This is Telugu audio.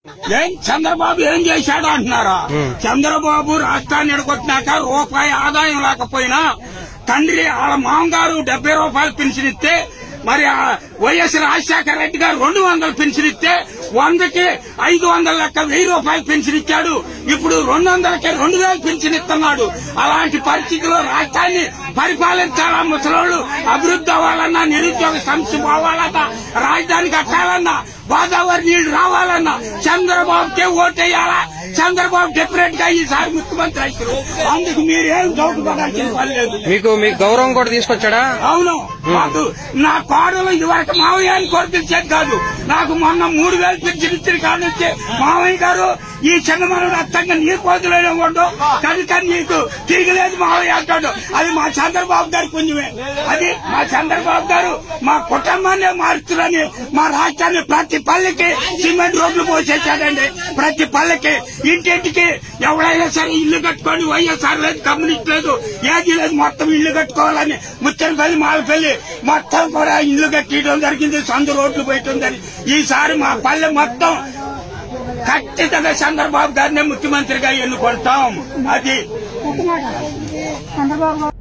చంద్రబాబు ఏం చేశాడు అంటున్నారా? చంద్రబాబు రాష్ట్రాన్ని ఎడగొట్టినాక రూపాయి ఆదాయం లేకపోయినా తండ్రి వాళ్ళ మామగారు 70 రూపాయలు పెన్షన్ ఇస్తే, మరి వైఎస్ రాజశేఖర రెడ్డి గారు 200 పెన్షన్ ఇస్తే 100కి 500 లెక్క 1000 రూపాయలు పెన్షన్ ఇచ్చాడు. ఇప్పుడు 200కి 2000 పెన్షన్ ఇస్తున్నాడు. అలాంటి పరిస్థితిలో రాష్ట్రాన్ని పరిపాలించాలా? ముసలోళ్లు అభివృద్ధి అవ్వాలన్నా, నిరుద్యోగ సమస్య పోవాలన్నా, రాజధాని కట్టాలన్నా, గోదావరి నీళ్లు రావాలన్నా చంద్రబాబుకే ఓటేయాలా? చంద్రబాబు డెఫినెట్ గా ఈసారి ముఖ్యమంత్రి అవుతారు. అందుకు మీరేం డౌట్ పడాల్సిన పని లేదు. మీకు గౌరవం కూడా తీసుకొచ్చాడా? అవును. మాకు నా కోడలు ఇదివరకు మావయ్యాన్ని కోరిపించేది కాదు. నాకు మొన్న 3000 పెన్షన్ ఇచ్చిన కాడ నుంచి మావయ్య గారు ఈ చిన్నమనుడు అత్తంగా నీ కోతులైన వాడు కనుక నీకు తిరగలేదు మావయ్య అంటాడు. అది మా చంద్రబాబు గారి పుణ్యమే. అది మా చంద్రబాబు గారు మా కుటుంబాన్ని మారుస్తారని మా రాష్ట్రాన్ని ప్రతి పల్లెకి సిమెంట్ రోడ్లు పోసేసాడండి. ప్రతి పల్లెకి ఇంటింటికి ఎవడైనా సరే ఇల్లు కట్టుకొని వైఎస్ఆర్ లేదు, కమ్యూనిస్ట్ లేదు, ఏది లేదు, మొత్తం ఇల్లు కట్టుకోవాలని ముచ్చనపల్లి మాలపల్లి మొత్తం కూడా ఇల్లు కట్టడం జరిగింది. సందు రోడ్లు పోయటం జరిగింది. ఈసారి మా పల్లె మొత్తం ఖచ్చితంగా చంద్రబాబు గారినే ముఖ్యమంత్రిగా ఎన్నుకుంటాం. అది